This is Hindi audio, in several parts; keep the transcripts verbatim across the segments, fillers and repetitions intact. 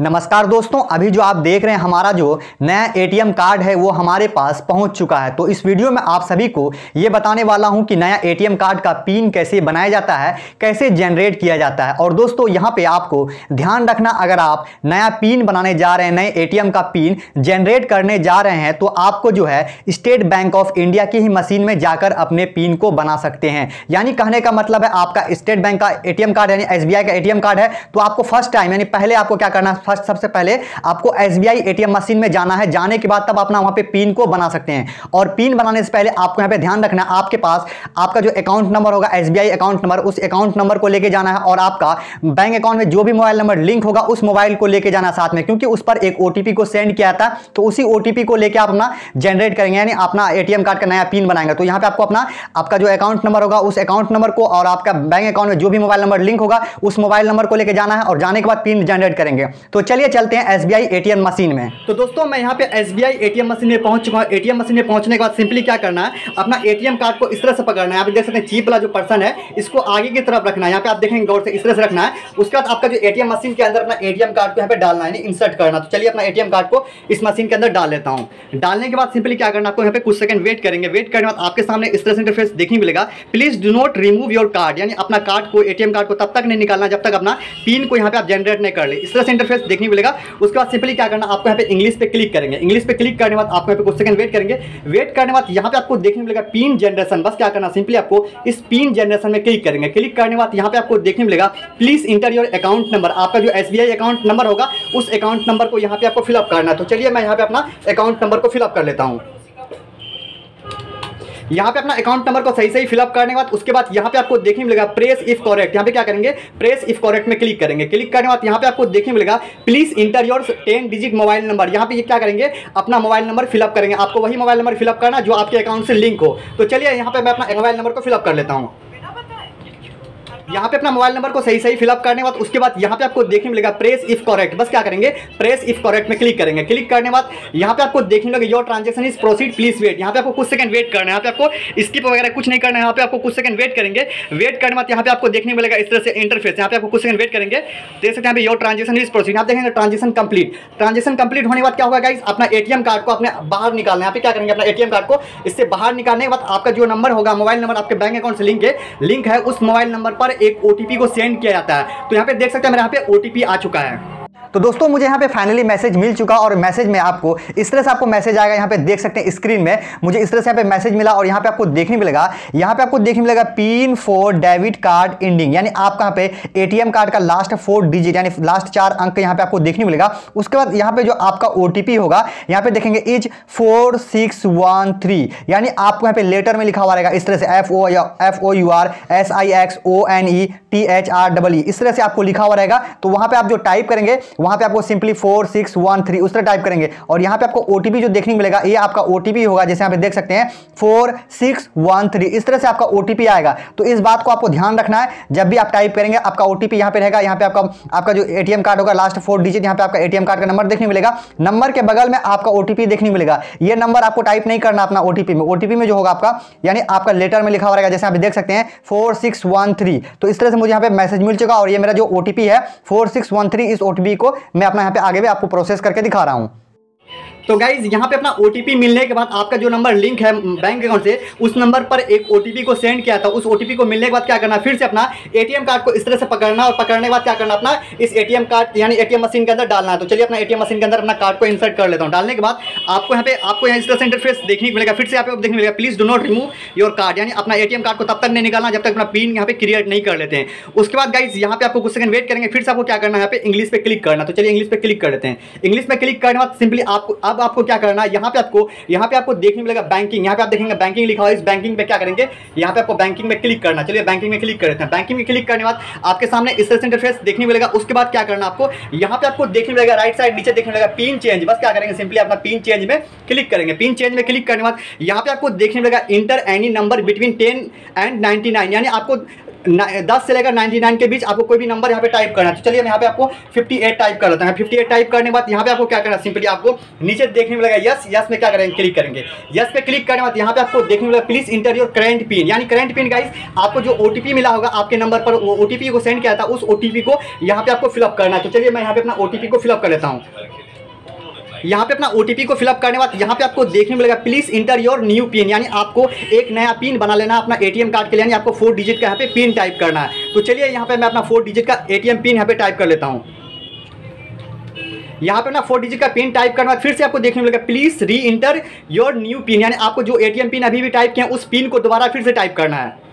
नमस्कार दोस्तों, अभी जो आप देख रहे हैं हमारा जो नया एटीएम कार्ड है वो हमारे पास पहुंच चुका है। तो इस वीडियो में आप सभी को ये बताने वाला हूं कि नया एटीएम कार्ड का पिन कैसे बनाया जाता है, कैसे जनरेट किया जाता है। और दोस्तों यहां पे आपको ध्यान रखना, अगर आप नया पिन बनाने जा रहे हैं, नए एटीएम का पिन जनरेट करने जा रहे हैं, तो आपको जो है स्टेट बैंक ऑफ इंडिया की ही मशीन में जाकर अपने पिन को बना सकते हैं। यानी कहने का मतलब है आपका स्टेट बैंक का एटीएम कार्ड यानी एसबीआई का एटीएम कार्ड है, तो आपको फर्स्ट टाइम यानी पहले आपको क्या करना है, फर्स्ट सबसे पहले आपको एसबीआई एटीएम मशीन में जाना है। जाने के बाद तब अपना वहां पे पिन को बना सकते हैं। और पिन बनाने से पहले आपको यहां पे ध्यान रखना है, आपके पास आपका जो अकाउंट नंबर होगा एसबीआई अकाउंट नंबर, उस अकाउंट नंबर को लेके जाना है। और आपका बैंक अकाउंट में जो भी मोबाइल नंबर लिंक होगा उस मोबाइल को लेके जाना साथ में, क्योंकि उस पर एक ओटीपी को सेंड किया था। तो उसी ओटीपी को लेके आप अपना जनरेट करेंगे, यानी अपना एटीएम कार्ड का नया पिन बनाएंगे। तो यहां पे आपको अपना आपका जो अकाउंट नंबर होगा उस अकाउंट नंबर को और आपका बैंक अकाउंट में जो भी मोबाइल नंबर लिंक होगा उस मोबाइल नंबर को लेके जाना है और जाने के बाद पिन जनरेट करेंगे। तो चलिए चलते हैं एसबीआई एटीएम मशीन में। तो दोस्तों मैं यहां पे एसबीआई एटीएम मशीन में पहुंच चुका हूं। एटीएम मशीन में पहुंचने के बाद सिंपली क्या करना है, अपना एटीएम कार्ड को इस तरह से पकड़ना है। आप देख सकते हैं चीप वाला जो पर्सन है इसको आगे की तरफ रखना है। यहां पे आप देखेंगे गौर से इस तरह से रखना है। उसके बाद आपका जो एटीएम मशीन के अंदर अपना एटीएम कार्ड को यहां पे डालना है, इंसर्ट करना। तो चलिए अपना एटीएम कार्ड को इस मशीन के अंदर डाल लेता हूं। डालने के बाद सिंपली क्या करना, आपको यहां पे कुछ सेकंड वेट करेंगे। वेट करने के बाद आपके सामने इस तरह से इंटरफेस देखने मिलेगा, please do not remove your card, यानी अपना कार्ड को एटीएम कार्ड को तब तक नहीं निकालना जब तक अपना पिन को यहां पे आप जनरेट नहीं कर ले। इस तरह से इंटरफेस देखने मिलेगा। उसके बाद सिंपली क्या करना, आपको यहाँ पे इंग्लिश पे क्लिक करेंगे। इंग्लिश पे क्लिक करने के बाद आपको यहाँ पे कुछ सेकंड वेट करेंगे। वेट करने के बाद यहाँ पे आपको देखने मिलेगा पिन जनरेशन। बस क्या करना, सिंपली आपको इस पिन जनरेशन में क्लिक करेंगे। क्लिक करने के बाद यहाँ पे आपको देखने मिलेगा please enter your account number. आपका जो एसबीआई अकाउंट नंबर होगा उस अकाउंट नंबर को यहाँ पे आपको फिलअप करना है। तो चलिए मैं यहाँ पे अपना अकाउंट नंबर को फिलअप कर लेता हूँ। यहाँ पे अपना अकाउंट नंबर को सही सही फिलअप करने के बाद उसके बाद यहाँ पे आपको देखने मिलेगा प्रेस इफ करेक्ट। यहाँ पे क्या करेंगे, प्रेस इफ करेक्ट में क्लिक करेंगे। क्लिक करने के बाद यहाँ पे आपको देखने मिलेगा please enter your ten digit mobile number. यहाँ पे ये क्या करेंगे, अपना मोबाइल नंबर फिलअप करेंगे। आपको वही मोबाइल नंबर फिलअप करना जो आपके अकाउंट से लिंक हो। तो चलिए यहाँ पे मैं अपना मोबाइल नंबर को फिलअप कर लेता हूँ। यहाँ पे अपना मोबाइल नंबर को सही सही फिलअप करने के बाद उसके बाद यहाँ पे आपको देखने मिलेगा प्रेस इफ करेक्ट। बस क्या करेंगे, प्रेस इफ करेक्ट में क्लिक करेंगे। क्लिक करने के बाद यहाँ पे आपको देखने मिलेगा your transaction is proceed please wait. यहाँ पे आपको कुछ सेकंड वेट करना है। यहाँ पे आपको स्किप वगैरह कुछ नहीं करना है। यहाँ पे आपको कुछ सेकंड वेट करेंगे। वेट करने के बाद यहाँ पे आपको देखने मिलेगा इस तरह से इंटरफेस। यहाँ पे आपको कुछ सेकंड वेट करेंगे। देख सकते हैं यहाँ पे योर ट्रांजैक्शन इज प्रोसीड। आप देखेंगे ट्रांजैक्शन कंप्लीट। ट्रांजैक्शन कंप्लीट होने के बाद क्या होगा गाइस, अपना एटीएम कार्ड को अपने बाहर निकालना है। यहाँ पे क्या करेंगे, अपना एटीएम कार्ड को इससे बाहर निकालने के बाद आपका जो नंबर होगा, मोबाइल नंबर आपके बैंक अकाउंट से लिंक है लिंक है उस मोबाइल नंबर पर एक ओटीपी को सेंड किया जाता है। तो यहाँ पे देख सकते हैं मेरे यहाँ पे ओटीपी आ चुका है। तो दोस्तों मुझे यहाँ पे फाइनली मैसेज मिल चुका और मैसेज में आपको इस तरह से आपको मैसेज आएगा। यहाँ पे देख सकते हैं स्क्रीन में मुझे इस तरह से यहाँ पे मैसेज मिला और यहाँ पे आपको देखने मिलेगा यहाँ पे आपको देखने मिलेगा pin for debit card ending, यानी आपका यहाँ पे एटीएम कार्ड का लास्ट फोर डिजिट यानी लास्ट चार अंक यहाँ पे आपको देखने मिलेगा। उसके बाद यहाँ पे जो आपका ओटीपी होगा यहाँ पे देखेंगे is four six one three, यानी आपको यहाँ पे लेटर में लिखा हुआ रहेगा इस तरह से F O F O U R S I X O N E T H R double E, इस तरह से आपको लिखा हुआ रहेगा। तो वहां पे आप जो टाइप करेंगे वहां पे आपको simply four six one three उस तरह टाइप करेंगे और यहाँ पे आपको ओटीपी जो देखने को मिलेगा ये आपका ओटीपी होगा, जैसे यहाँ पे देख सकते हैं फोर सिक्स वन थ्री, इस तरह से आपका ओटीपी आएगा। तो इस बात को आपको ध्यान रखना है, जब भी आप टाइप करेंगे आपका ओटीपी यहाँ पे रहेगा। यहाँ पे आपका आपका जो एटीएम कार्ड होगा लास्ट फोर डिजिट, यहाँ पे आपका एटीएम कार्ड का नंबर देखने मिलेगा। नंबर के बगल में आपका ओटीपी देखने मिलेगा। ये नंबर आपको टाइप नहीं करना अपना ओटीपी में। ओटीपी में जो होगा आपका यानी आपका लेटर में लिखा हुआ रहेगा, जैसे यहाँ पे देख सकते हैं फोर सिक्स वन थ्री। तो इस तरह से मुझे यहाँ पे मैसेज मिल चुका और ये मेरा जो ओटीपी है फोर सिक्स वन थ्री, इस ओटीपी को मैं अपना यहाँ पे आगे भी आपको प्रोसेस करके दिखा रहा हूं। तो गाइज यहाँ पे अपना ओटीपी मिलने के बाद आपका जो नंबर लिंक है बैंक अकाउंट से उस नंबर पर एक ओटीपी को सेंड किया था। उस ओटीपी को मिलने के बाद क्या करना, फिर से अपना एटीएम कार्ड को इस तरह से पकड़ना और पकड़ने के बाद क्या करना, अपना इस एटीएम कार्ड यानी एटीएम मशीन के अंदर डालना है। तो चलिए अपना एटीएम मशीन के अंदर अपना कार्ड को इंसर्ट कर लेता हूँ। डालने के बाद आपको यहाँ पे आपको यहाँ इस तरह से इंटरफेस देखने को मिलेगा। फिर से यहाँ पे देखने मिलेगा please do not remove your card, यानी अपना एटीएम कार्ड को तब तक नहीं निकालना जब तक अपना पिन यहाँ पे क्रिएट नहीं कर लेते हैं। उसके बाद गाइज यहाँ पे आपको कुछ सेकंड वेट करेंगे। फिर से आपको क्या करना है, यहाँ पे इंग्लिश पे क्लिक करना। तो चलिए इंग्लिश पे क्लिक कर लेते हैं। इंग्लिश पे क्लिक करने के बाद सिंपली आपको अब आपको क्या करना है, यहाँ पे आपको यहाँ पे आपको देखने मिलेगा बैंकिंग। यहाँ पे आप देखेंगे बैंकिंग लिखा हुआ है। इस बैंकिंग पे क्या करेंगे, यहाँ पे आपको बैंकिंग में क्लिक करना। चलिए बैंकिंग में क्लिक करते हैं। बैंकिंग में क्लिक करने के बाद आपके सामने इस तरह से इंटरफेस देखने मिलेगा। उसके बाद क्या करना, आपको यहाँ पे आपको देखने मिलेगा राइट साइड नीचे देखने मिलेगा पिन चेंज। बस क्या करेंगे, सिंपली अपना पिन चेंज में क्लिक करेंगे। पिन चेंज में क्लिक करने के बाद यहाँ पे आपको देखने मिलेगा enter any number between ten and ninety nine, यानी आपको दस से लेकर निन्यानवे के बीच आपको कोई भी नंबर यहाँ पे टाइप करना है। तो चलिए मैं यहाँ पे आपको अट्ठावन टाइप कर लेता हूँ। अट्ठावन टाइप करने के बाद यहाँ पे आपको क्या करना है, सिंपली आपको नीचे देखने में लगा यस, यस में क्या करेंगे, क्लिक करेंगे। यस पे क्लिक करने के बाद यहाँ पे आपको देखने में लगा please enter your current pin, यानी करंट पिन गाइस आपको जो ओटीपी मिला होगा आपके नंबर पर, वो ओटीपी को सेंड किया था, उस ओटीपी को यहाँ पे आपको फिलअप करना है। तो चलिए मैं यहाँ पे अपना ओटीपी को फिलअप कर लेता हूँ। यहाँ पे अपना ओटीपी को फिलअप करने के बाद यहाँ पे आपको देखने में मिलेगा please enter your new pin, यानी आपको एक नया पिन बना लेना अपना एटीएम कार्ड के लिए, यानी आपको फोर डिजिट का यहाँ पे पिन टाइप करना है। तो चलिए यहाँ पे मैं अपना फोर डिजिट का एटीएम पिन यहाँ पे टाइप कर लेता हूँ। यहाँ पे ना फोर डिजिट का पिन टाइप करने के बाद फिर से आपको देखने में मिलेगा प्लीज री इंटर योर न्यू पिन, यानी आपको जो एटीएम पिन अभी भी टाइप किया उस पिन को दोबारा फिर से टाइप करना है।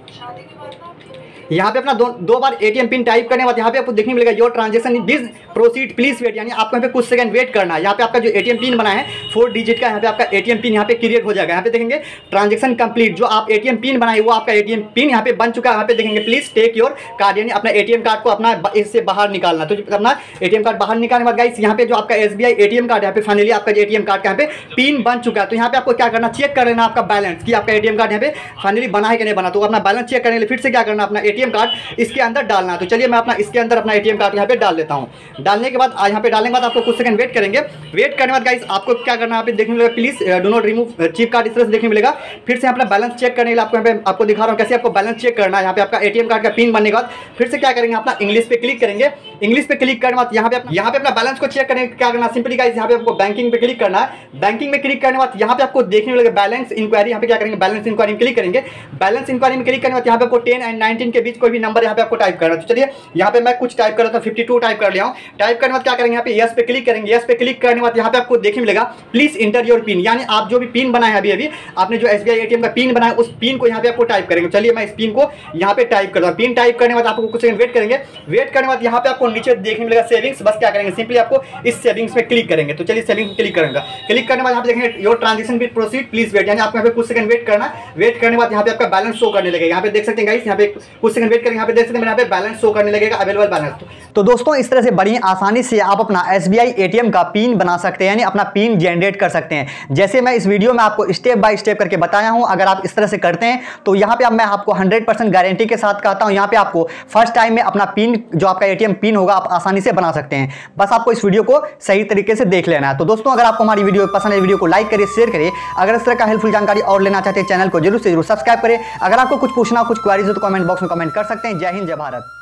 यहाँ पे अपना दो दो बार एटीएम पिन टाइप करने के बाद यहाँ पे आपको देखने मिलेगा your transaction is proceed please wait, यानी आपको यहाँ पे कुछ सेकंड वेट करना है। यहाँ पे आपका जो एटीएम पिन बना है फोर डिजिट का, यहाँ पे आपका एटीएम पिन यहाँ पे क्रिएट हो जाएगा। यहाँ पे देखेंगे ट्रांजेक्शन कंप्लीट, जो आप एटीएम पिन बनाए वो आपका एटीएम पिन यहाँ पे बन चुका है। यहाँ पे देखेंगे प्लीज टेक योर कार्ड, यानी अपना एटीएम कार्ड को अपना इससे बाहर निकालना। तो अपना एटीएम कार्ड बाहर निकालने के बाद गाइस यहाँ पे जो आपका एसबीआई एटीएम कार्ड यहाँ पे फाइनली आपका जो एटीएम कार्ड का यहाँ पे पिन बन चुका है। तो यहाँ पे आपको क्या करना, चेक कर लेना आपका बैलेंस कि आपका एटीएम कार्ड यहाँ पे फाइनली बना है कि नहीं बना। तो अपना बैलेंस चेक करने के लिए फिर से क्या करना, अपना एटीएम कार्ड इसके अंदर डालना। तो चलिए मैं अपना इसके अंदर अपना एटीएम कार्ड यहाँ पे डाल देता हूँ। डालने के बाद यहाँ पे डालने के बाद आपको कुछ सेकंड वेट करेंगे। वेट करने के बाद गाइस आपको क्या करना है, यहाँ पे देखने मिलेगा please do not remove chip card, इस तरह से देखने मिलेगा। फिर से अपना बैलेंस चेक करने के लिए आपको यहाँ पे आपको दिखा रहा हूँ कैसे आपको बैलेंस चेक करना है। यहाँ पे आपका एटीएम कार्ड का पिन बनने के बाद फिर से क्या करेंगे, अपना इंग्लिश पे क्लिक करेंगे। इंग्लिश पे क्लिक करने के बाद यहाँ पे यहाँ पे अपना बैलेंस को चेक करने क्या करना, सिंपली गाइस यहाँ पे आपको बैंकिंग पे क्लिक करना है। बैंकिंग में क्लिक करने के बाद यहाँ पे आपको देखने मिलेगा बैलेंस इंक्वायरी, यहाँ पे क्या करेंगे, बैलेंस इंक्वायरी में क्लिक करेंगे। बैलेंस इंक्वायरी में क्लिक करने के बाद यहाँ पे आपको टेन एंड नाइनटीन के बीच कोई भी नंबर यहाँ पे आपको टाइप करना है। तो चलिए यहाँ पे मैं कुछ टाइप कर रहा था, फिफ्टी टू टाइप कर लिया हूँ। टाइप करने के बाद क्या करेंगे, यहाँ पे यस पे क्लिक करेंगे। यस पे क्लिक करने के बाद यहाँ पे आपको देखने मिलेगा प्लीज इंटर योर पिन, यानी आप जो भी पिन बनाए अभी अभी आपने जो एसबीआई एटीएम का पिन बनाया उस पिन को यहाँ पे आपको टाइप करेंगे। चलिए मैं इस पिन को यहाँ पे टाइप करता हूँ। पिन टाइप करने के बाद आपको कुछ सेकंड वेट करेंगे। वेट करने के बाद यहाँ पे आपको नीचे देखने मिलेगा सेविंग्स, बस क्या करेंगे, सिंपली आपको इस सेविंग्स में क्लिक करेंगे। तो चलिए सेविंग्स में क्लिक करेंगे। क्लिक करने के बाद यहाँ पे देखेंगे your transaction with proceed please wait, यानी आपको यहाँ पे कुछ सेकंड वेट करना। वेट करने के बाद यहाँ पे आपका बैलेंस शो करने लगेगा। यहाँ पे देख सकते हैं गाइस, यहाँ पे कुछ सेकंड वेट करेंगे। यहाँ पे देख सकते हैं यहाँ पे बैलेंस शो करने लगेगा, अवेलेबल बैलेंस। तो दोस्तों इस तरह से बड़ी आसानी से आप अपना एसबीआई एटीएम का पिन बना सकते हैं, यानी अपना पिन जनरेट कर सकते हैं। जैसे मैं इस वीडियो में आपको स्टेप बाय स्टेप करके बताया हूं, अगर आप इस तरह से करते हैं तो यहां पे अब मैं आपको हंड्रेड परसेंट गारंटी के साथ कहता हूं, यहां पे आपको फर्स्ट टाइम में अपना पिन जो आपका एटीएम पिन होगा आप आसानी से बना सकते हैं। बस आपको इस वीडियो को सही तरीके से देख लेना है। तो दोस्तों अगर आपको हमारी वीडियो पसंद है, वीडियो को लाइक करिए, शेयर करिए। अगर इस तरह का हेल्पफुल जानकारी और लेना चाहते हैं चैनल को जरूर से जरूर सब्सक्राइब करें। अगर आपको कुछ पूछना, कुछ क्वेरीज हो तो कमेंट बॉक्स में कमेंट कर सकते हैं। जय हिंद, जय भारत।